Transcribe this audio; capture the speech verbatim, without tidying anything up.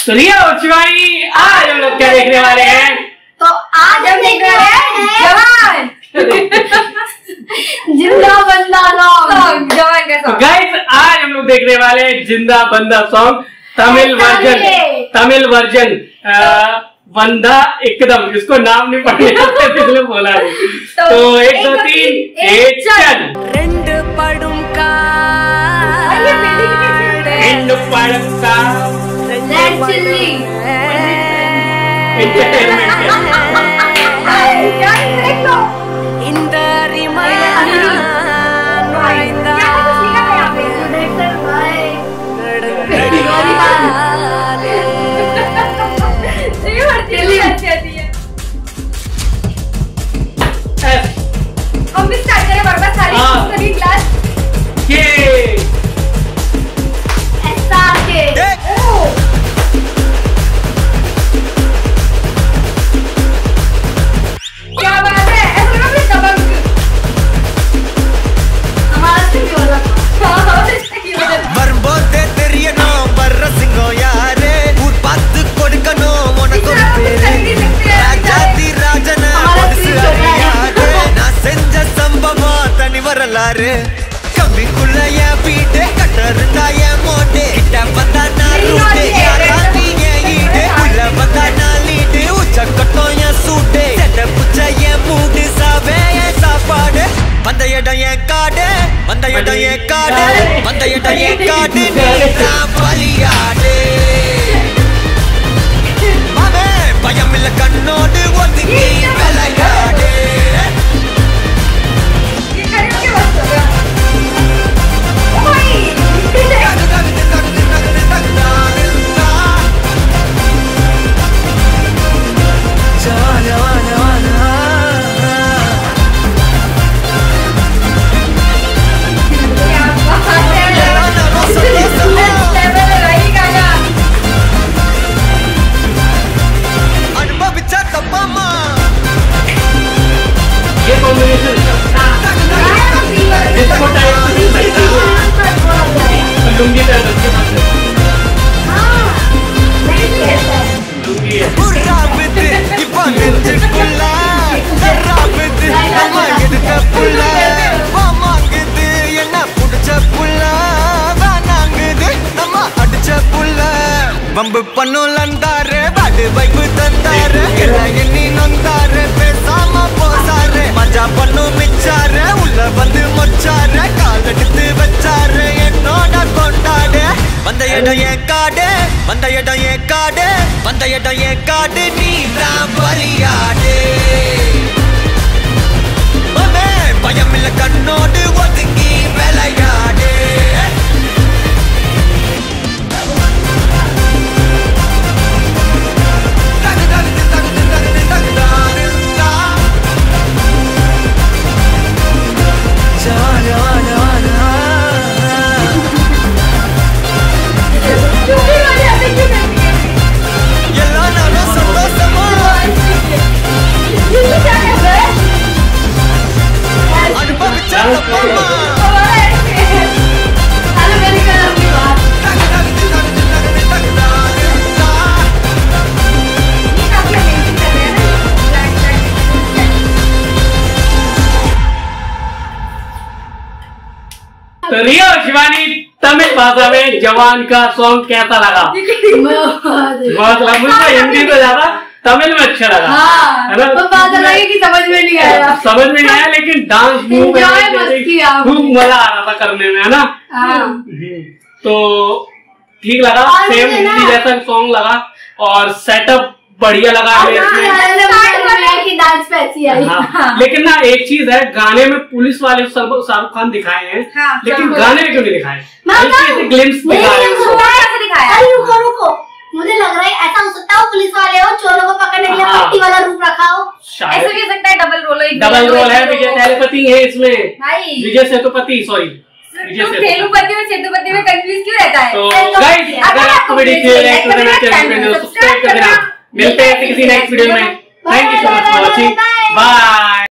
तो रिया और शिवानी आज हम लोग क्या देखने वाले हैं? तो आज हम देखने वाले हैं जवान जिंदा बंदा सॉन्ग। जवान का सॉन्ग। गाइस आज हम लोग देखने वाले हैं जिंदा बंदा song Tamil version. Tamil version बंदा एकदम, इसको नाम नहीं पढ़ने आता इसलिए बोला नहीं। तो, तो एक दो तीन एक चल। ரெண்டு படும் கா ரெண்டு படும் கா रेड चिल्ली இந்த ரிமைனா நுழைந்தா हम भी स्टार्ट करें बर्बाद सारी सभी क्लास ये ऐसा के क्या बात है, ऐसा लगा फिर दबंग हमारा से भी वाला हां इससे की वजह வரும்போதே தெரியணும் வர்ற சிங்கம் யாரு ஊர் பார்த்து கொடுக்கணும் உனக்கு ஒரு பேரு ராஜாதி ராஜன பொடிசு அறியாரு நான் செஞ்ச சம்பவம் தனி வரலாறு கம்பிக்குள்ள என் வீட்டு கட்டருந்தா என் மோட்டே கிட்ட வந்தா நான் ரூட்டே யாராத்தி என் ஈடு உள்ள வந்தா நான் லீடு உச்ச கட்டம் என் சூட்டே செட்ட புச்ச என் மூடு சாவே என் சாப்பாடு வந்த இடம் என் காடு வந்த இடம் என் காடு வந்த இடம் என் காடு நீதான் பலியாடு மாமே பயம் இல்ல கண்ணோடு ஒதுங்கி விளையாடு ये करें क्या बात कर रहा ओए அனுபவிச்ச தப்பம்மா ये कॉम्बिनेशन इसको टाइप से सकता है लुंगी टाइप के साथ हां नहीं ऐसा लुंगी है புறாவுது இப்ப நெஞ்சுக்குள்ள தர்றாவுது நம்ம எடுத்த புள்ள மாமாங்குது என்ன புடிச்ச புள்ள வேணாங்குது நம்ம அடிச்ச புள்ள வம்பு பண்ணும் லந்தாரு பாடு வைப்பு தந்தாரு எல்லாம் எண்ணி நொந்தாரு பேசாம போசாரு மஜா பண்ணும் மிச்சாரு உள்ள வந்து மொச்சாரு கால் எடுத்து வச்சாரு என்னோட கொண்டாடு வந்த இடம் என் காடு வந்த இடம் என் காடு வந்த இடம் என் காடு நீதான் பலியாடு மாமே பயம் இல்ல கண்ணோடு ஒதுங்கி விளையாடு चुपी वाली अभी क्यों करती है எல்லாம் நானும் சந்தோஷமா ये क्या कर रहा है அனுபவிச்ச தப்பம்மா हमारा ऐसे हेलो मेरी कर अपनी बात ये काफी अमेजिंग कर रहे हैं ना ब्लैक ब्लैक तो रिया और शिवानी तमिल भाषा में जवान का सॉन्ग कैसा लगा? बहुत लगा, मुझे हिंदी तो ज्यादा तमिल में अच्छा लगा। हाँ, है ना? तो बात लगी कि समझ में नहीं आया। समझ में नहीं आया लेकिन डांस मूव Enjoy मस्त किया आपने। खूब मजा आ रहा था करने में, है ना? हाँ। तो ठीक लगा, और सेम मुझे ना- हिंदी जैसा सॉन्ग लगा और सेटअप बढ़िया लगा हमें इसमें। डांस पे ऐसी आई। हाँ, लेकिन ना एक चीज है, गाने में पुलिस वाले शाहरुख खान दिखाए हैं, हाँ, लेकिन शाहरुख गाने में क्यों नहीं दिखाए? मैं ऐसे ग्लिम्स नहीं, दिखा रहे नहीं, हैं सुना है, ऐसे दिखाया। अरे रुको रुको, मुझे लग रहा है ऐसा हो सकता है पुलिस वाले हो, चोरों को पकड़ने के लिए हाँ। पट्टी वाला रूप रखा हो। शायद ऐसा भी हो सकता है, डबल रोल है। डबल रोल है। विजय सेतुपति है इसमें, भाई विजय सेतुपति सॉरी तुम तेलुपति और सेतुपति में कंफ्यूज क्यों रहता है? तो गाइस अगर आपको वीडियो अच्छी लगे तो मेरे चैनल को सब्सक्राइब कर देना। मिलते हैं किसी नेक्स्ट वीडियो में। Thank you so much for watching, bye.